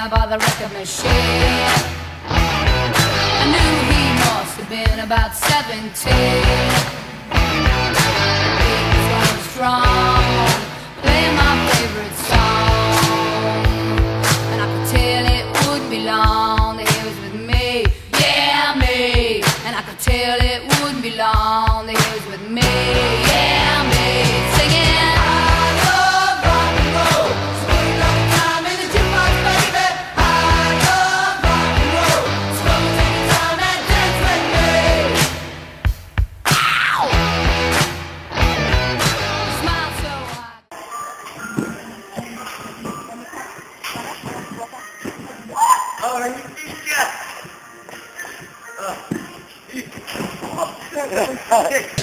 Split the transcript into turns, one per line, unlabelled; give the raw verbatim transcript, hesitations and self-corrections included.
by the record machine. I knew he must have been about seventeen. He was running strong, playing my favorite song, and I could tell it wouldn't be long that he was with me, yeah, me. And I could tell it wouldn't be long that he was with me, yeah, me. Singing
Oh,